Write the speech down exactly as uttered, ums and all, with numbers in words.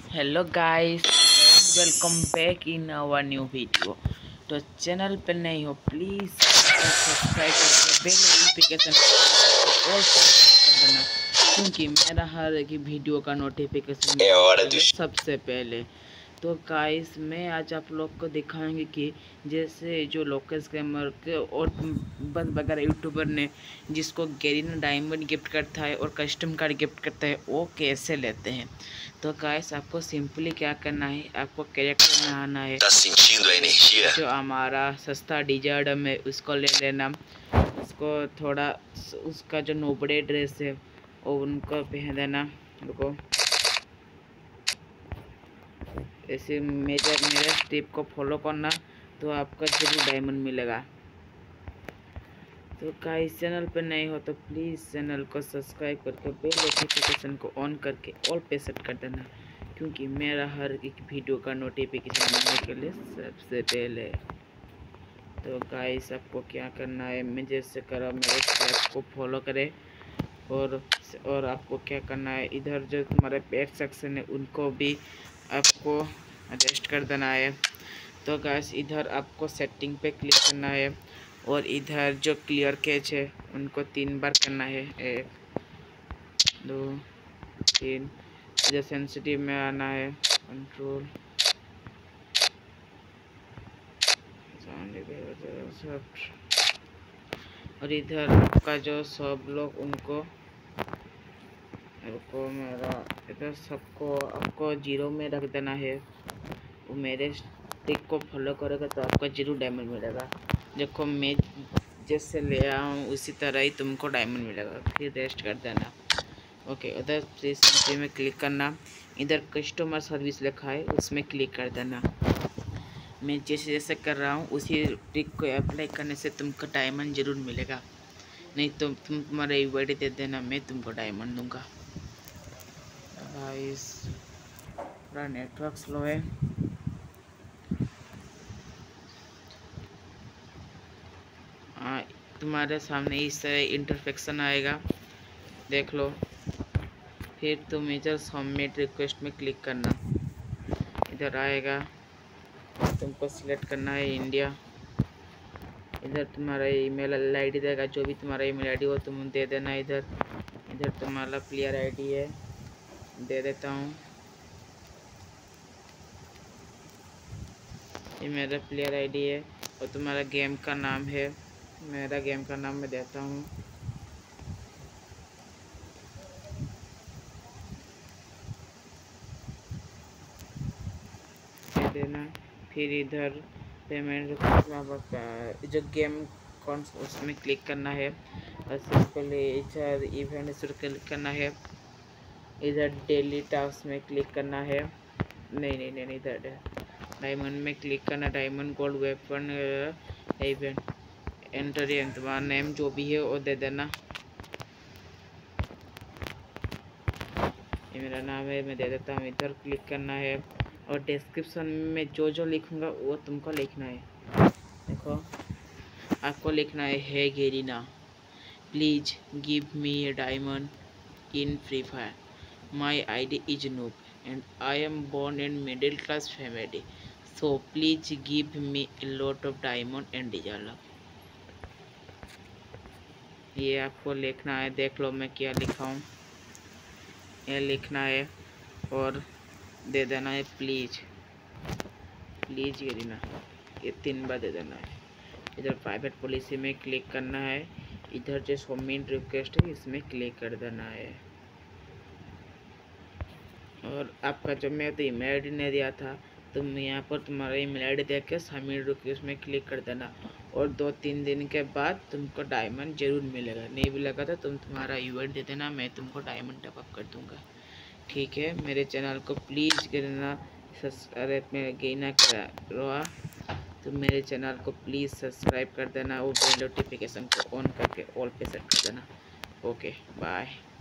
Hello guys, welcome back in our new video. तो channel पर नहीं हो प्लीज़ सब्सक्राइब करके बेल नोटिफिकेशन ऑल कर देना, क्योंकि मेरा हर एक वीडियो का नोटिफिकेशन सबसे पहले। तो गाइस मैं आज आप लोग को दिखाएंगे कि जैसे जो लोकल स्कैमर के और बस वगैरह यूट्यूबर ने जिसको गैरीना डायमंड गिफ्ट करता है और कस्टम कार्ड गिफ्ट करता है वो कैसे लेते हैं। तो गाइस आपको सिंपली क्या करना है, आपको कैरेक्टर में आना है, जो हमारा सस्ता डिजर्डम है उसको ले लेना, उसको थोड़ा उसका जो नोबड़े ड्रेस है वो उनको पहन देना। रुको, ऐसे मेरे मेरे स्टेप को फॉलो करना तो आपका जरूर डायमंड मिलेगा। तो गाइस चैनल पर नए हो तो प्लीज़ चैनल को सब्सक्राइब करके बेल नोटिफिकेशन को ऑन करके ऑल पे सेट कर देना, क्योंकि मेरा हर एक वीडियो का नोटिफिकेशन मिलने के लिए सबसे पहले। तो गाइस आपको क्या करना है, मैं जैसे करा मेरे स्टेप को फॉलो करें और और आपको क्या करना है, इधर जो तुम्हारे पेट सेक्शन है उनको भी आपको एडजस्ट कर देना है। तो गाइस इधर आपको सेटिंग पे क्लिक करना है और इधर जो क्लियर कैच है उनको तीन बार करना है, एक दो तीन। इधर सेंसिटिव में आना है, कंट्रोल और इधर आपका जो सब लोग उनको रुको मेरा इधर सबको आपको जीरो में रख देना है। वो मेरे ट्रिक को फॉलो करोगे तो आपको जीरो डायमंड मिलेगा। देखो मैं जैसे ले आया हूँ उसी तरह ही तुमको डायमंड मिलेगा, फिर रेस्ट कर देना। ओके, उधर प्लीज में क्लिक करना, इधर कस्टमर सर्विस लिखा है उसमें क्लिक कर देना। मैं जैसे जैसे कर रहा हूँ उसी ट्रिक को अप्लाई करने से तुमको डायमंड ज़रूर मिलेगा, नहीं तो तुम तुम्हारा ईवर्ड दे देना, मैं तुमको डायमंड दूंगा। गाइस पूरा नेटवर्क स्लो है। आ, तुम्हारे सामने इस तरह इंटरफेक्शन आएगा, देख लो। फिर तुम इधर सबमिट रिक्वेस्ट में क्लिक करना, इधर आएगा, तुमको सिलेक्ट करना है इंडिया। इधर तुम्हारा ईमेल आईडी देगा, जो भी तुम्हारा ईमेल आईडी हो तुम दे देना। इधर इधर तुम्हारा प्लेयर आईडी है, दे देता हूँ। ये मेरा प्लेयर आईडी है और तुम्हारा गेम का नाम है, मेरा गेम का नाम मैं देता हूँ। दे देना। फिर इधर पेमेंट जो गेम कौन उसमें क्लिक करना है और सिंपली इधर इवेंट शुरू क्लिक करना है। इधर डेली टास्क में क्लिक करना है, नहीं नहीं नहीं इधर डायमंड में क्लिक करना, diamond gold weapon event enter तुम्हारा नेम जो भी है वो दे देना। ये मेरा नाम है, मैं दे देता हूँ। इधर क्लिक करना है और डिस्क्रिप्शन में जो जो लिखूँगा वो तुमको लिखना है। देखो आपको लिखना है, hey Garena please give me a diamond in Free Fire, my I D is noob and I am born in middle class family, so please give me a lot of diamond and diamond। ये आपको लिखना है, देख लो मैं क्या लिखा हूँ, ये लिखना है और दे देना है प्लीज प्लीज गैरीना, ये तीन बार दे देना है। इधर प्राइवेट पॉलिसी में क्लिक करना है, इधर जो सबमिट रिक्वेस्ट है इसमें क्लिक कर देना है। और आपका जो मैं तो ईमेल आई डी नहीं दिया था, तुम यहाँ पर तुम्हारा ईमेल आई डी दे के सबमिट रिक्वेस्ट में क्लिक कर देना और दो तीन दिन के बाद तुमको डायमंड जरूर मिलेगा। नहीं मिलेगा तो तुम तुम्हारा ईमेल दे देना, मैं तुमको डायमंड टॉपअप कर दूंगा। ठीक है, मेरे चैनल को प्लीज़ करना सब्सक्राइब में गेना करा तो मेरे चैनल को प्लीज़ सब्सक्राइब कर देना और बेल नोटिफिकेशन को ऑन करके ऑल पे सेट कर देना। Okay bye.